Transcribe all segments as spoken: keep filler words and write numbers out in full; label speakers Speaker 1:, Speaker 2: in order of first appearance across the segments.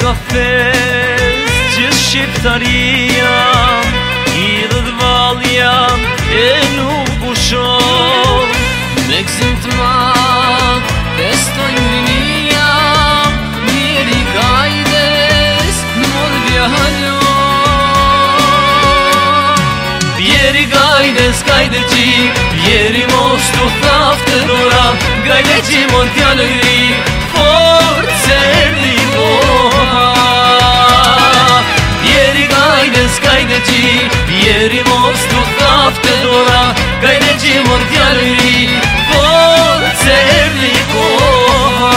Speaker 1: ka fest që shqiptaria i dhe dhvalja e nuk pushon.
Speaker 2: Me gëzim të madh festojnë rinia, njeri kajdes mor djalo.
Speaker 1: Bjeri gajdes gajde qi, bjeri mos të thaftë dora, gajde qi mor djalo i ri, forë erdi koha. Bjeri gajdes gajde qi, bjeri mos të thaftë dora, gajde qi mor djalo i ri, forë erdi koha.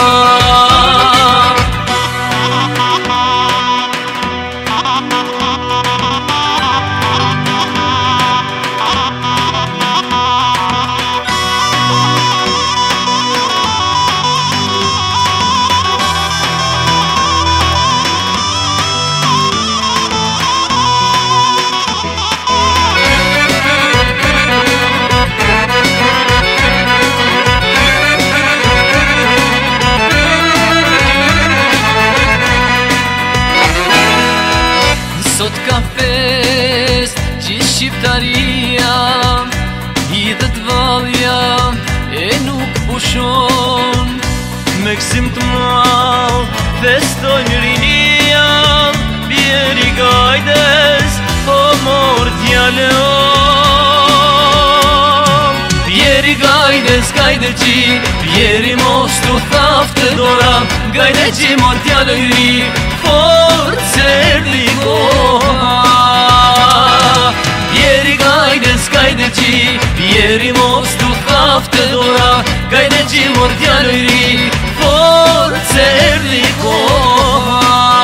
Speaker 2: Sot ka fest që shqiptaria i dhe t'valja e nuk pushon.
Speaker 1: Me gëzim të madh festojnë rinia, bjeri gajdes o mor djalo. Bjeri gajdes gajde qi, bjeri mos të thaftë dora, gajde qi mor djalo i ri, forë erdi koha. Bjeri gajdes gajde qi, bjeri mos të thaftë dora, gajde qi mor djalo i ri, forë erdi koha.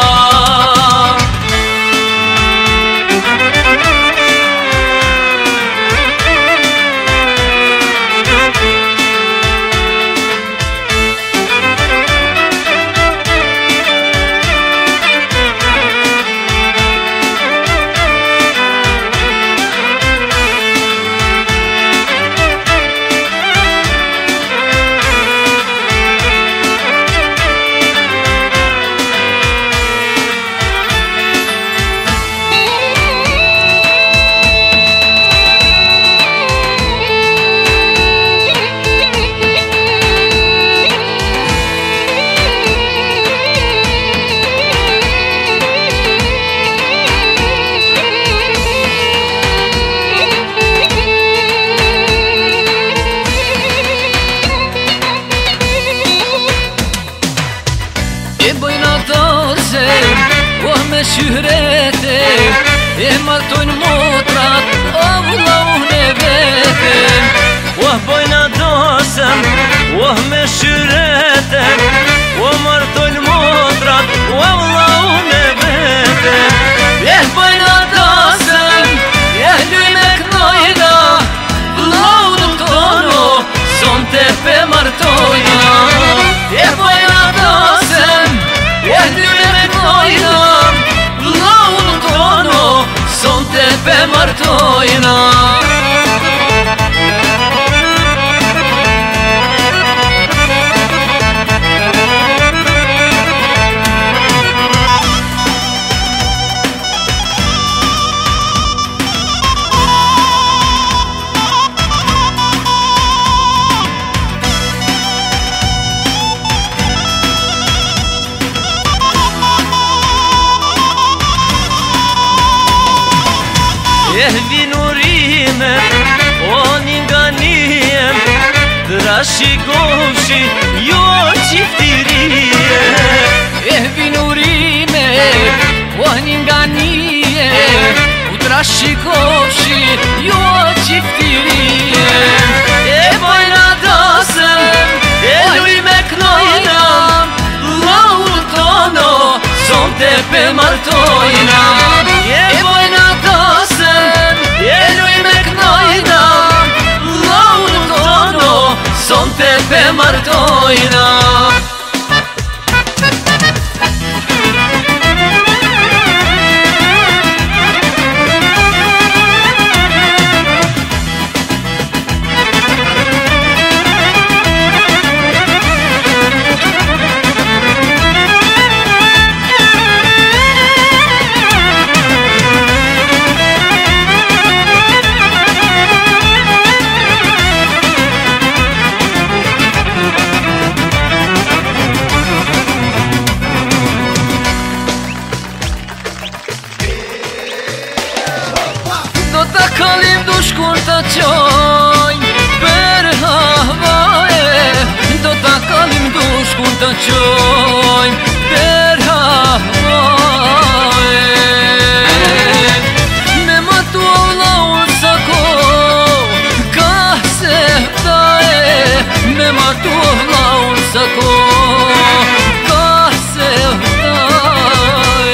Speaker 2: E bojnë ato se, o me shyhrete, e martojnë motrat, o vëllohën e vete.
Speaker 1: O bojnë adosem, o me shyrete, o martojnë motrat, o vëllohën e vete.
Speaker 2: E bojnë adosem, e luj me knojna, vëllohën tono, son te pe martojna. E bojnë adosem, e luj me knojna, vëllohën tono, son te pe martojna.
Speaker 1: E vinurime, o një nga njem, trashikoshi jo qiftirije.
Speaker 2: E vinurime, o një nga nije, u trashikoshi jo qiftirije.
Speaker 1: E bojnë adosem, e luj me knojna,
Speaker 2: vëllohën tono, son te pe martojna.
Speaker 1: e bojnë adosem,
Speaker 2: E luj me knojna, vëllohën tono, son te pe martojna. qoj për havae, do ta kallim dushkun të qoj për havae. Me ma tu lau sako ka se vdae, me ma tu lau sako ka se vdae.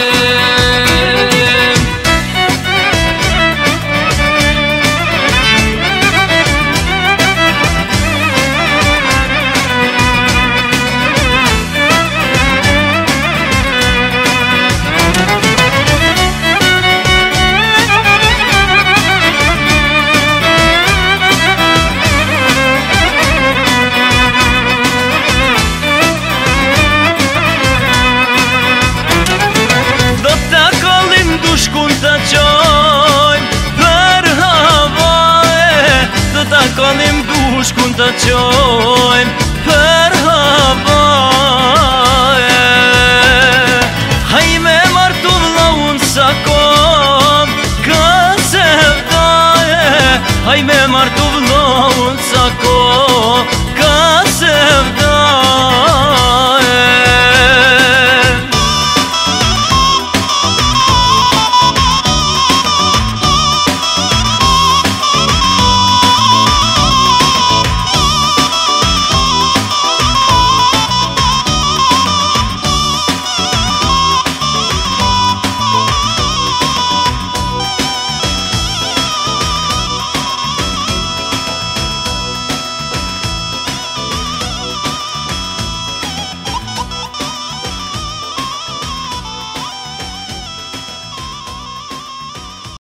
Speaker 1: Dushkun të qojmë për havae, do ta kallim dushkun të qojmë